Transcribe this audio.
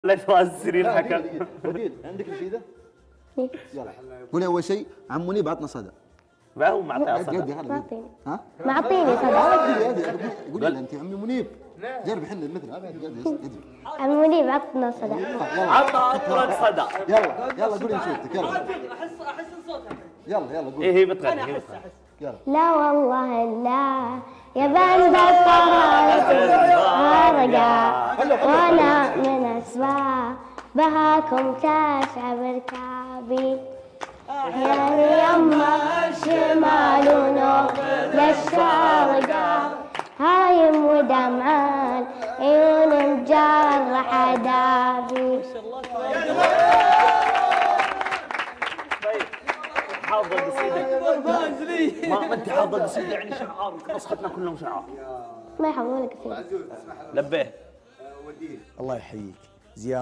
لا تؤثري الحكم. وديد عندك نشيده؟ إيه. يلا قولي اول شيء عم منيب عطنا صدى. ما هو معطيها صدى. معطيني. ها؟ معطيني صدى. قولي لها انت عمي منيب. جربي حل المثل عم منيب عطنا صدى. عطها اطرق صدى. يلا قولي نشوفتك يلا. احس صوتها. يلا قولي. ايه هي بتغني هي بتغني. يلا. لا والله لا يا بند الطرارقة وانا من اسباب بهاكم تشعب ركابي يعني يما شمال ونوب للشارقة هايم ودمعان عيون مجرحة دابي. حافظة قصيدة ما انت حافظة قصيدة يعني شعار نسختنا كلهم شعار. ما يحفظون لك لبيه. الله يحييك زياد.